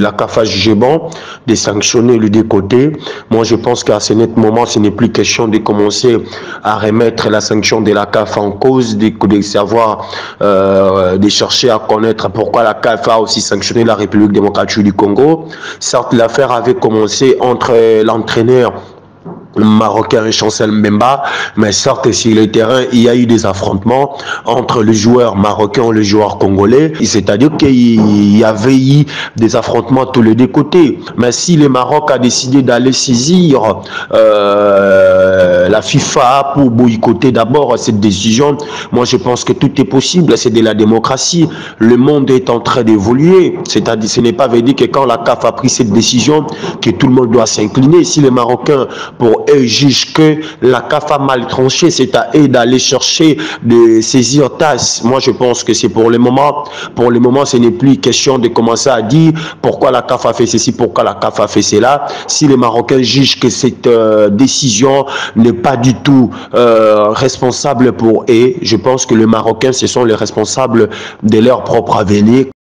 La CAF a jugé bon de sanctionner le décoté. Moi, je pense qu'à ce net moment, ce n'est plus question de commencer à remettre la sanction de la CAF en cause, de savoir, de chercher à connaître pourquoi la CAF a aussi sanctionné la République démocratique du Congo. Certes, l'affaire avait commencé entre l'entraîneur marocain Chancel Mbemba, mais certes sur le terrain il y a eu des affrontements entre le joueur marocain et le joueur congolais, c'est-à-dire qu'il y avait eu des affrontements tous les deux côtés. Mais si le Maroc a décidé d'aller saisir la FIFA pour boycotter d'abord cette décision, moi je pense que tout est possible, c'est de la démocratie, le monde est en train d'évoluer, c'est-à-dire ce n'est pas veut dire que quand la CAF a pris cette décision que tout le monde doit s'incliner. Si les Marocains pour eux jugent que la CAF a mal tranché, c'est à eux d'aller chercher, de saisir TAS. Moi je pense que c'est pour le moment, ce n'est plus question de commencer à dire pourquoi la CAF a fait ceci, pourquoi la CAF a fait cela. Si les Marocains jugent que cette décision n'est pas du tout responsable pour eux, je pense que les Marocains, ce sont les responsables de leur propre avenir.